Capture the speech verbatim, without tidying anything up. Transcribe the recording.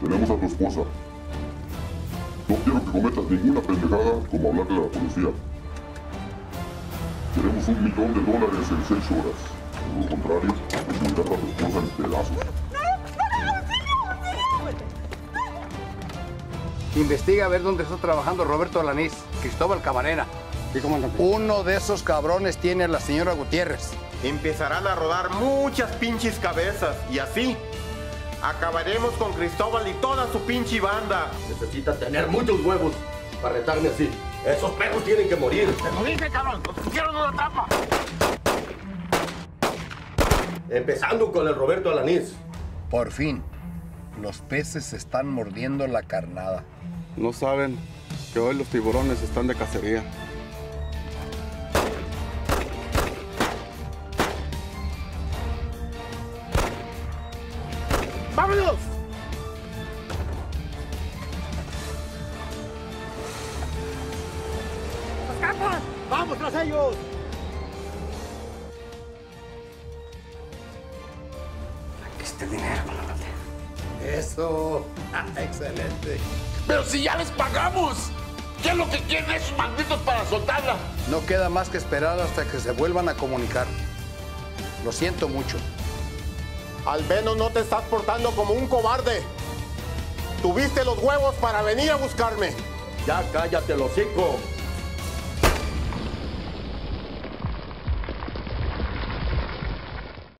Tenemos a tu esposa. No quiero que cometas ninguna pendejada como hablarle a la policía. Queremos un millón de dólares en seis horas. De lo contrario, desligar a tu esposa en pedazos. Investiga a ver dónde está trabajando Roberto Alanís, Cristóbal Camarena. Sí, comandante. Uno de esos cabrones tiene a la señora Gutiérrez. Empezarán a rodar muchas pinches cabezas y así acabaremos con Cristóbal y toda su pinche banda. Necesita tener muchos huevos para retarme así. Esos perros tienen que morir. ¡Te lo dije, cabrón! ¡Nos pusieron una trampa! Empezando con el Roberto Alanís. Por fin, los peces están mordiendo la carnada. No saben que hoy los tiburones están de cacería. ¡Vámonos! ¡Escapan! ¡Vamos tras ellos! Aquí está el dinero, comandante. Eso. Excelente. ¡Pero si ya les pagamos! ¿Qué es lo que quieren esos malditos para soltarla? No queda más que esperar hasta que se vuelvan a comunicar. Lo siento mucho. Al menos no te estás portando como un cobarde. Tuviste los huevos para venir a buscarme. Ya cállate el hocico.